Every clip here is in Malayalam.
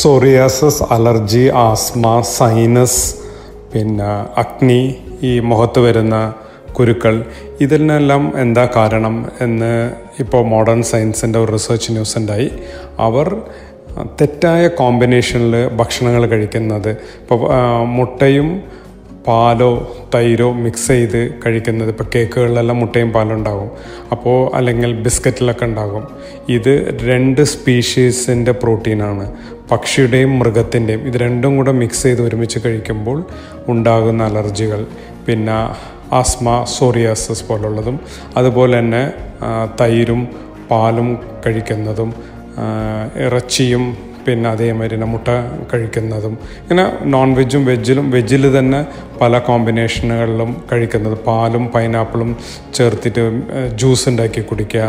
സോറിയാസിസ്, അലർജി, ആസ്മ, സൈനസ്, പിന്നെ അഗ്നി, ഈ മുഖത്ത് വരുന്ന കുരുക്കൾ, ഇതിനെല്ലാം എന്താ കാരണം എന്ന് ഇപ്പോൾ മോഡേൺ സയൻസിൻ്റെ ഒരു റിസർച്ച് ന്യൂസ് ഉണ്ടായി. അവർ തെറ്റായ കോമ്പിനേഷനിൽ ഭക്ഷണങ്ങൾ കഴിക്കുന്നത്, ഇപ്പോൾ മുട്ടയും പാലോ തൈരോ മിക്സ് ചെയ്ത് കഴിക്കുന്നത്, ഇപ്പോൾ കേക്കുകളിലെല്ലാം മുട്ടയും പാലും ഉണ്ടാകും, അപ്പോൾ അല്ലെങ്കിൽ ബിസ്ക്കറ്റിലൊക്കെ ഉണ്ടാകും. ഇത് 2 സ്പീഷീസിൻ്റെ പ്രോട്ടീനാണ്, പക്ഷിയുടെയും മൃഗത്തിൻ്റെയും. ഇത് രണ്ടും കൂടെ മിക്സ് ചെയ്ത് ഒരുമിച്ച് കഴിക്കുമ്പോൾ ഉണ്ടാകുന്ന അലർജികൾ, പിന്നെ ആസ്മ, സോറിയാസിസ് പോലുള്ളതും, അതുപോലെ തന്നെ തൈരും പാലും കഴിക്കുന്നതും, ഇറച്ചിയും പിന്നെ അതേമാതിരി തന്നെ മുട്ട കഴിക്കുന്നതും, ഇങ്ങനെ നോൺ വെജും വെജിൽ തന്നെ പല കോമ്പിനേഷനുകളിലും കഴിക്കുന്നത്, പാലും പൈനാപ്പിളും ചേർത്തിട്ട് ജ്യൂസ് ഉണ്ടാക്കി കുടിക്കുക,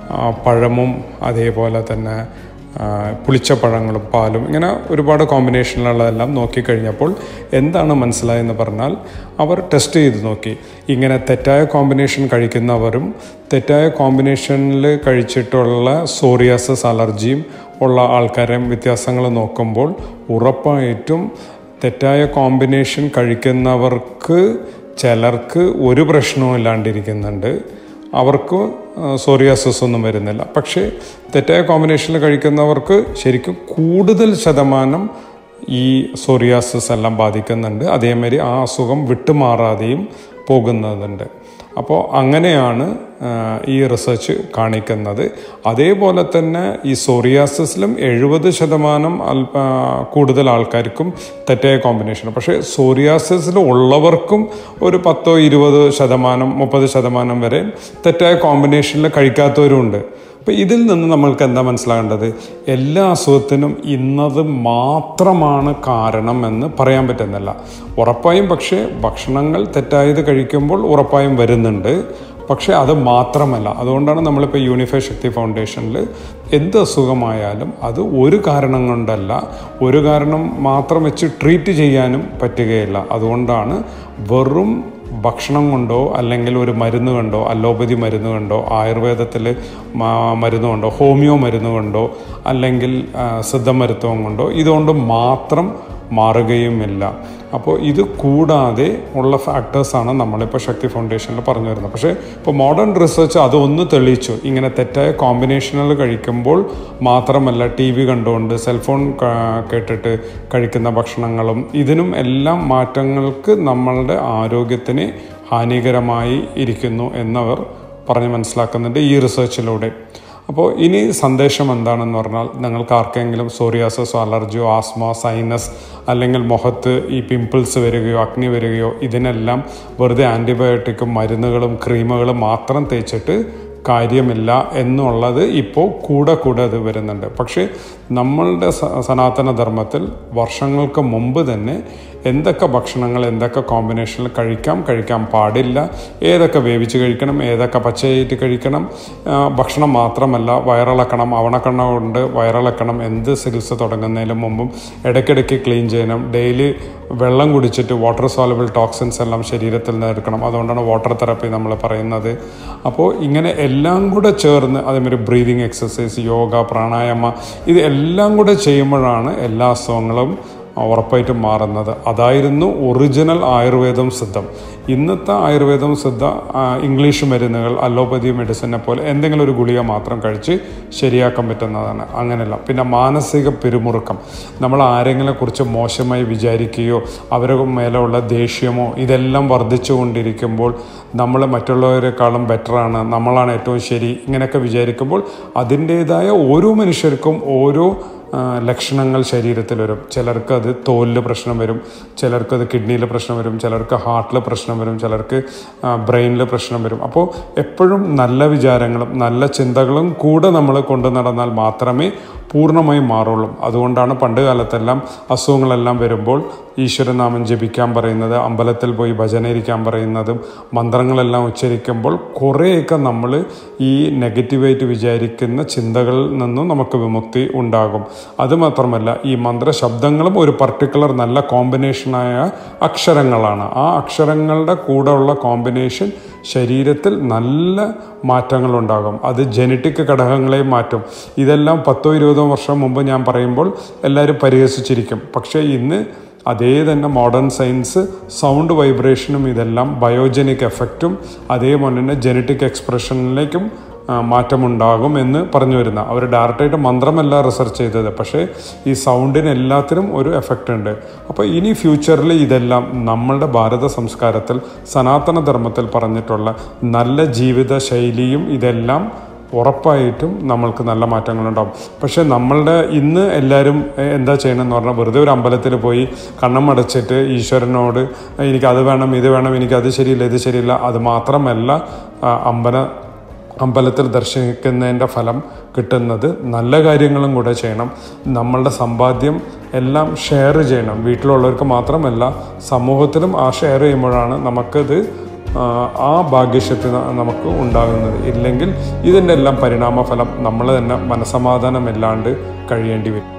പഴമും അതേപോലെ തന്നെ പുളിച്ച പഴങ്ങളും പാലും, ഇങ്ങനെ ഒരുപാട് കോമ്പിനേഷനിലുള്ളതെല്ലാം നോക്കിക്കഴിഞ്ഞപ്പോൾ എന്താണ് മനസ്സിലായെന്ന് പറഞ്ഞാൽ, അവർ ടെസ്റ്റ് ചെയ്ത് നോക്കി. ഇങ്ങനെ തെറ്റായ കോമ്പിനേഷൻ കഴിക്കുന്നവരും തെറ്റായ കോമ്പിനേഷനിൽ കഴിച്ചിട്ടുള്ള സോറിയാസിസ്, അലർജിയും ഉള്ള ആൾക്കാരെയും വ്യത്യാസങ്ങൾ നോക്കുമ്പോൾ ഉറപ്പായിട്ടും തെറ്റായ കോമ്പിനേഷൻ കഴിക്കുന്നവർക്ക് ചിലർക്ക് ഒരു പ്രശ്നവും ഇല്ലാണ്ടിരിക്കുന്നുണ്ട്, അവർക്ക് സോറിയാസിസ് ഒന്നും വരുന്നില്ല. പക്ഷേ തെറ്റായ കോമ്പിനേഷനിൽ കഴിക്കുന്നവർക്ക് ശരിക്കും കൂടുതൽ ശതമാനം ഈ സോറിയാസിസ് എല്ലാം ബാധിക്കുന്നുണ്ട്. അതേമാതിരി ആ അസുഖം വിട്ടുമാറാതെയും പോകുന്നതുണ്ട്. അപ്പോൾ അങ്ങനെയാണ് ഈ റിസർച്ച് കാണിക്കുന്നത്. അതേപോലെ തന്നെ ഈ സോറിയാസിസിലും 70% കൂടുതൽ ആൾക്കാർക്കും തെറ്റായ കോമ്പിനേഷൻ. പക്ഷേ സോറിയാസിസിൽ ഉള്ളവർക്കും ഒരു 10-20%, 30% വരെ തെറ്റായ കോമ്പിനേഷനിൽ കഴിക്കാത്തവരുമുണ്ട്. അപ്പോൾ ഇതിൽ നിന്ന് നമ്മൾക്ക് എന്താ മനസ്സിലാകേണ്ടത്? എല്ലാ അസുഖത്തിനും ഇന്നത് മാത്രമാണ് കാരണം എന്ന് പറയാൻ പറ്റുന്നില്ല. ഉറപ്പായും പക്ഷേ ഭക്ഷണങ്ങൾ തെറ്റായത് കഴിക്കുമ്പോൾ ഉറപ്പായും വരുന്നുണ്ട്. പക്ഷേ അത് മാത്രമല്ല. അതുകൊണ്ടാണ് നമ്മളിപ്പോൾ യൂണിഫൈഡ് ശക്തി ഫൗണ്ടേഷനിൽ എന്ത് അസുഖമായാലും അത് ഒരു കാരണം കൊണ്ടല്ല, ഒരു കാരണം മാത്രം വെച്ച് ട്രീറ്റ് ചെയ്യാനും പറ്റുകയില്ല. അതുകൊണ്ടാണ് വെറും ഭക്ഷണം കൊണ്ടോ അല്ലെങ്കിൽ ഒരു മരുന്ന് കൊണ്ടോ, അലോപ്പതി മരുന്ന് കൊണ്ടോ, ആയുർവേദത്തിൽ മരുന്ന് കൊണ്ടോ, ഹോമിയോ മരുന്ന് കൊണ്ടോ, അല്ലെങ്കിൽ സിദ്ധമരുത്തുവം കൊണ്ടോ ഇതുകൊണ്ട് മാത്രം മാറുകയുമില്ല. അപ്പോൾ ഇത് കൂടാതെ ഉള്ള ഫാക്ടേഴ്സാണ് നമ്മളിപ്പോൾ ശക്തി ഫൗണ്ടേഷനിൽ പറഞ്ഞു വരുന്നത്. പക്ഷേ ഇപ്പോൾ മോഡേൺ റിസർച്ച് അതൊന്ന് തെളിയിച്ചു. ഇങ്ങനെ തെറ്റായ കോമ്പിനേഷനുകൾ കഴിക്കുമ്പോൾ മാത്രമല്ല, TV കണ്ടുകൊണ്ട് സെൽഫോൺ കേട്ടിട്ട് കഴിക്കുന്ന ഭക്ഷണങ്ങളും ഇതിനും എല്ലാം മാറ്റങ്ങൾക്ക് നമ്മളുടെ ആരോഗ്യത്തിന് ഹാനികരമായി ഇരിക്കുന്നു എന്നവർ പറഞ്ഞ് മനസ്സിലാക്കുന്നുണ്ട് ഈ റിസർച്ചിലൂടെ. അപ്പോൾ ഇനി സന്ദേശം എന്താണെന്ന് പറഞ്ഞാൽ, നിങ്ങൾക്ക് ആർക്കെങ്കിലും സോറിയാസിസോ, അലർജിയോ, ആസ്മ, സൈനസ്, അല്ലെങ്കിൽ മുഖത്ത് ഈ പിമ്പിൾസ് വരികയോ അഗ്നി വരികയോ, ഇതിനെല്ലാം വെറുതെ ആൻറ്റിബയോട്ടിക്കും മരുന്നുകളും ക്രീമുകളും മാത്രം തേച്ചിട്ട് കാര്യമില്ല എന്നുള്ളത് ഇപ്പോൾ കൂടെ അത് വരുന്നുണ്ട്. പക്ഷേ നമ്മളുടെ സനാതന ധർമ്മത്തിൽ വർഷങ്ങൾക്ക് മുമ്പ് തന്നെ എന്തൊക്കെ ഭക്ഷണങ്ങൾ എന്തൊക്കെ കോമ്പിനേഷനിൽ കഴിക്കാൻ പാടില്ല, ഏതൊക്കെ വേവിച്ച് കഴിക്കണം, ഏതൊക്കെ പച്ചയായിട്ട് കഴിക്കണം, ഭക്ഷണം മാത്രമല്ല വയറിളക്കണം, അവണക്കണ്ണ കൊണ്ട് വയറിളക്കണം, എന്ത് ചികിത്സ തുടങ്ങുന്നതിന് മുമ്പും ഇടയ്ക്കിടയ്ക്ക് ക്ലീൻ ചെയ്യണം, ഡെയിലി വെള്ളം കുടിച്ചിട്ട് വാട്ടർ സോലബിൾ ടോക്സിൻസ് എല്ലാം ശരീരത്തിൽ നിന്ന് എടുക്കണം. അതുകൊണ്ടാണ് വാട്ടർ തെറാപ്പി നമ്മൾ പറയുന്നത്. അപ്പോൾ ഇങ്ങനെ എല്ലാം കൂടെ ചേർന്ന്, അതേമാതിരി ബ്രീതിങ് എക്സസൈസ്, യോഗ, പ്രാണായാമ, ഇത് എല്ലാം കൂടെ ചെയ്യുമ്പോഴാണ് എല്ലാ അസുഖങ്ങളും ഉറപ്പായിട്ടും മാറുന്നത്. അതായിരുന്നു ഒറിജിനൽ ആയുർവേദം സിദ്ധം. ഇന്നത്തെ ആയുർവേദം സിദ്ധ ഇംഗ്ലീഷ് മരുന്നുകൾ, അലോപ്പതി മെഡിസിനെ പോലെ എന്തെങ്കിലും ഒരു ഗുളിക മാത്രം കഴിച്ച് ശരിയാക്കാൻ പറ്റുന്നതാണ്. അങ്ങനെയല്ല. പിന്നെ മാനസിക പിരിമുറുക്കം, നമ്മൾ ആരെങ്കിലും കുറിച്ച് മോശമായി വിചാരിക്കുകയോ അവരുടെ മേലുള്ള ദേഷ്യമോ ഇതെല്ലാം വർദ്ധിച്ചു കൊണ്ടിരിക്കുമ്പോൾ, നമ്മൾ മറ്റുള്ളവരെക്കാളും ബെറ്ററാണ്, നമ്മളാണ് ഏറ്റവും ശരി, ഇങ്ങനെയൊക്കെ വിചാരിക്കുമ്പോൾ അതിൻ്റേതായ ഓരോ മനുഷ്യർക്കും ഓരോ ലക്ഷണങ്ങൾ ശരീരത്തിൽ വരും. ചിലർക്ക് അത് തോലിൽ പ്രശ്നം വരും, ചിലർക്ക് അത് കിഡ്നിയിൽ പ്രശ്നം വരും, ചിലർക്ക് ഹാർട്ടിൽ പ്രശ്നം വരും, ചിലർക്ക് ബ്രെയിനിൽ പ്രശ്നം വരും. അപ്പോൾ എപ്പോഴും നല്ല വിചാരങ്ങളും നല്ല ചിന്തകളും കൂടെ നമ്മൾ കൊണ്ടു നടന്നാൽ മാത്രമേ പൂർണ്ണമായും മാറുള്ളൂ. അതുകൊണ്ടാണ് പണ്ട് കാലത്തെല്ലാം അസുഖങ്ങളെല്ലാം വരുമ്പോൾ ഈശ്വരനാമം ജപിക്കാൻ പറയുന്നത്, അമ്പലത്തിൽ പോയി ഭജന ഇരിക്കാൻ പറയുന്നതും, മന്ത്രങ്ങളെല്ലാം ഉച്ചരിക്കുമ്പോൾ കുറേയൊക്കെ നമ്മൾ ഈ നെഗറ്റീവായിട്ട് വിചാരിക്കുന്ന ചിന്തകളിൽ നിന്നും നമുക്ക് വിമുക്തി ഉണ്ടാകും. അതുമാത്രമല്ല, ഈ മന്ത്രശബ്ദങ്ങളും ഒരു പർട്ടിക്കുലർ നല്ല കോമ്പിനേഷനായ അക്ഷരങ്ങളാണ്. ആ അക്ഷരങ്ങളുടെ കൂടെ ഉള്ള കോമ്പിനേഷൻ ശരീരത്തിൽ നല്ല മാറ്റങ്ങളുണ്ടാകും. അത് ജനറ്റിക് ഘടകങ്ങളെയും മാറ്റും. ഇതെല്ലാം 10-20 വർഷം മുമ്പ് ഞാൻ പറയുമ്പോൾ എല്ലാവരും പരിഹസിച്ചിരിക്കും. പക്ഷേ ഇന്ന് അതേ തന്നെ മോഡേൺ സയൻസ് സൗണ്ട് വൈബ്രേഷനും ഇതെല്ലാം ബയോജനിക് എഫക്റ്റും അതേപോലെ തന്നെ ജനറ്റിക് എക്സ്പ്രഷനിലേക്കും മാറ്റമുണ്ടാകും എന്ന് പറഞ്ഞു വരുന്ന അവർ ഡയറക്റ്റായിട്ട് മന്ത്രമല്ല റിസർച്ച് ചെയ്തത്. പക്ഷേ ഈ സൗണ്ടിന് എല്ലാത്തിനും ഒരു എഫക്റ്റ് ഉണ്ട്. അപ്പോൾ ഇനി ഫ്യൂച്ചറിൽ ഇതെല്ലാം നമ്മളുടെ ഭാരത സംസ്കാരത്തിൽ സനാതന ധർമ്മത്തിൽ പറഞ്ഞിട്ടുള്ള നല്ല ജീവിത ശൈലിയും ഇതെല്ലാം ഉറപ്പായിട്ടും നമ്മൾക്ക് നല്ല മാറ്റങ്ങളുണ്ടാകും. പക്ഷേ നമ്മളുടെ ഇന്ന് എല്ലാവരും എന്താ ചെയ്യണമെന്ന് പറഞ്ഞാൽ വെറുതെ ഒരു അമ്പലത്തിൽ പോയി കണ്ണമടച്ചിട്ട് ഈശ്വരനോട് എനിക്കത് വേണം ഇത് വേണം എനിക്കത് ശരിയില്ല ഇത് ശരിയില്ല. അത് മാത്രമല്ല അമ്പലത്തിൽ ദർശിക്കുന്നതിൻ്റെ ഫലം കിട്ടുന്നത് നല്ല കാര്യങ്ങളും കൂടെ ചെയ്യണം. നമ്മളുടെ സമ്പാദ്യം എല്ലാം ഷെയർ ചെയ്യണം. വീട്ടിലുള്ളവർക്ക് മാത്രമല്ല സമൂഹത്തിലും ആ ഷെയർ ചെയ്യുമ്പോഴാണ് നമുക്കത് ആ ഭാഗ്യശക്തി നമുക്ക് ഉണ്ടാകുന്നത്. ഇല്ലെങ്കിൽ ഇതിൻ്റെ എല്ലാം പരിണാമഫലം നമ്മൾ തന്നെ മനസമാധാനമില്ലാണ്ട് കഴിയേണ്ടി വരും.